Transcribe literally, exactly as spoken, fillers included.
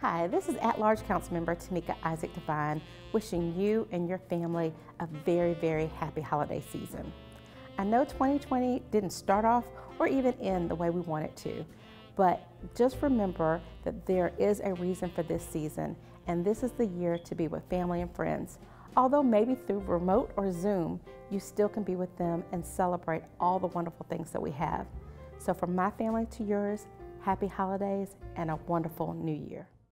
Hi, this is at-large Councilmember Tamika Isaac Devine, wishing you and your family a very, very happy holiday season. I know twenty twenty didn't start off or even end the way we want it to, but just remember that there is a reason for this season, and this is the year to be with family and friends. Although maybe through remote or Zoom, you still can be with them and celebrate all the wonderful things that we have. So from my family to yours, happy holidays and a wonderful new year.